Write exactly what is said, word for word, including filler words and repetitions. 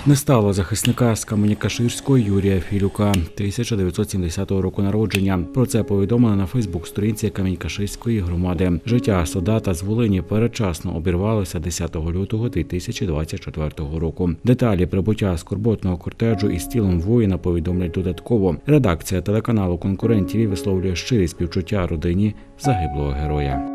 Не стало захисника з Каменя-Каширського Юрія Філюка, тисяча дев'ятсот сімдесятого року народження. Про це повідомили на Фейсбук-сторінці Камінь-Каширської громади. Життя солдата з Волині передчасно обірвалося десятого лютого дві тисячі двадцять четвертого року. Деталі прибуття скорботного кортеджу із тілом воїна повідомлять додатково. Редакція телеканалу конкурентів висловлює щирі співчуття родині загиблого героя.